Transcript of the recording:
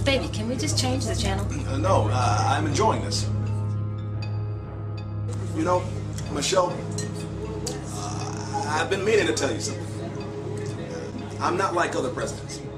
Baby, can we just change the channel? No, I'm enjoying this. You know, Michelle, I've been meaning to tell you something. I'm not like other presidents.